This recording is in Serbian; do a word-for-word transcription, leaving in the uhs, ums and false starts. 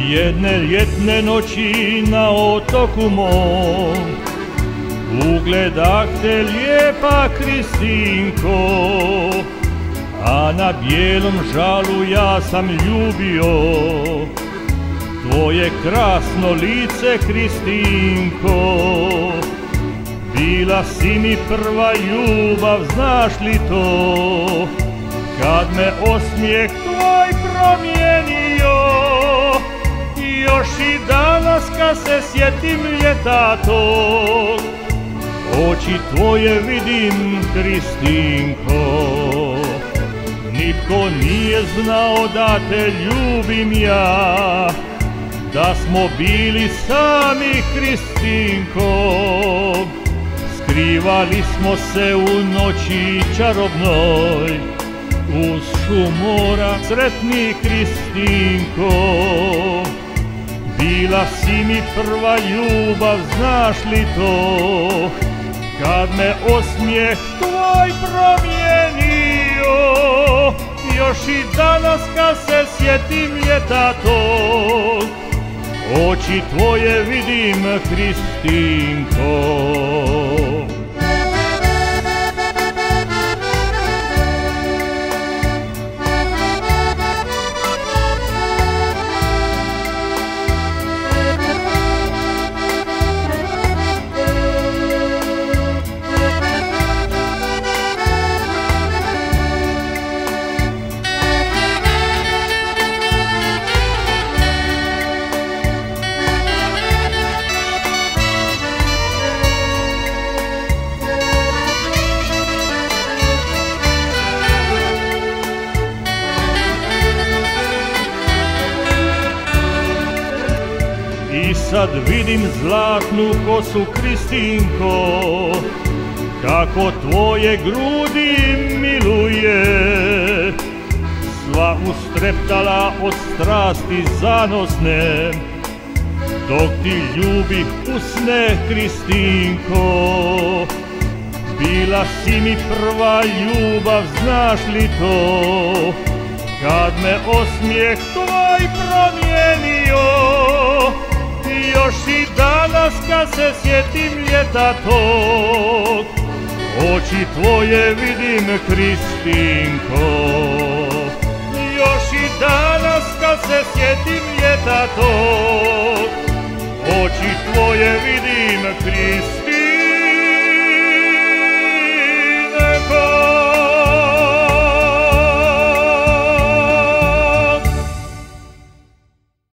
Jedne ljetne noći na otoku mom ugledah te lijepa Kristinko, a na bijelom žalu ja sam ljubio tvoje krasno lice, Kristinko. Bila si mi prva ljubav, znaš li to, kad me osmijeh tvoj promijenio. Još i danas kad se sjetim ljeta tog, oči tvoje vidim, Kristinko. Nitko nije znao da te ljubim ja, da smo bili sami, Kristinko. Skrivali smo se u noći čarobnoj, uz šum mora sretni, Kristinko. Bila si mi prva ljubav, znaš li to, kad me osmijeh tvoj promijenio. Još i danas kad se sjetim ljeta tog, oči tvoje vidim, Kristinko. I sad vidim zlatnu kosu, Kristinko, kako tvoje grudi miluje. Sva ustreptala od strasti zanosne, dok ti ljubih usne, Kristinko. Bila si mi prva ljubav, znaš li to, kad me osmijeh tvoj promijenio. Još i danas kad se sjetim ljeta tog, oči tvoje vidim, Kristinko. Još i danas kad se sjetim ljeta tog, oči tvoje vidim, Kristinko.